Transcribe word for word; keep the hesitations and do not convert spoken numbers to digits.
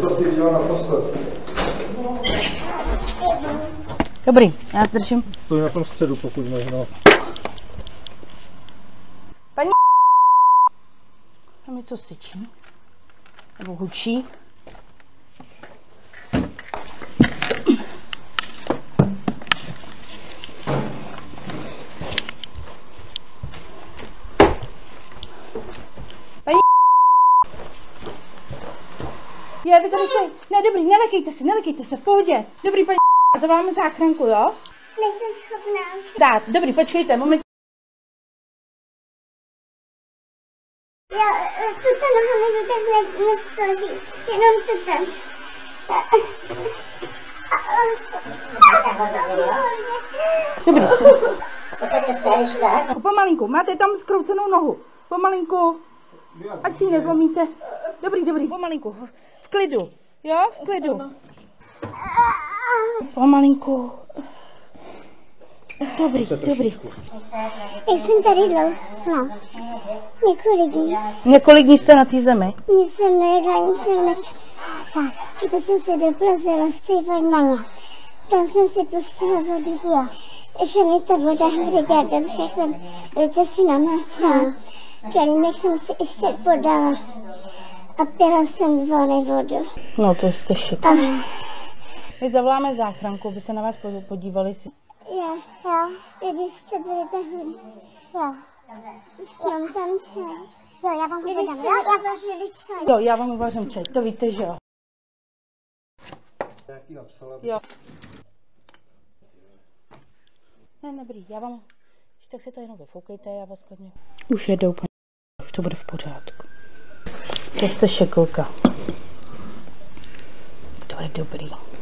to jsi viděla naposled. Dobrý, já držím. Stoj na tom středu, pokud možno. Paní tam něco syčí. Nebo hučí. Paní je, vy tady se... Ne, dobrý, nelekejte se, nelekejte se, v pohodě. Dobrý, paní zavoláme záchranku, jo? Nejsem schopná. Dát, dobrý, počkejte, moment. Já tuto noha mi to tak ne, nestoří, jenom tuto. Dobrý. Posaďte se, ještě tak. Pomalinku, máte tam zkroucenou nohu. Pomalinku, ať si ji nezlomíte. Dobrý, dobrý, pomalinku, v klidu, jo, v klidu. Pomalinku. Dobrý, dobrý. Jak jsem tady dlouho, no, několik dní. Několik dní jste na té zemi? Nic jsem nejedla, nic jsem nepila. Tak, proto jsem se doplazila v té vodnaně. Tam jsem si pustila vodu, jo. Že mi ta voda bude dělat dobře, jsem ruce si namácela. Kelímek jsem si ještě podala. A pila jsem z vany vodu. No, to jste šikovná. Ah. My zavoláme záchranku, aby se na vás podívali. Si... Jo, jo, kdybyste byli takhle. Jo. Mám tam čaj. Jo, já vám podám. Jo, já vám čaj. Jo, já vám uvařím čaj, to víte, že jo. Nějaký napsala? Jo. Ne, nebrý, já vám... Tak si to jenom vyfoukejte, já vás klidně... Už jedou, paní. Už to bude v pořádku. To jste šekulka. To je dobrý.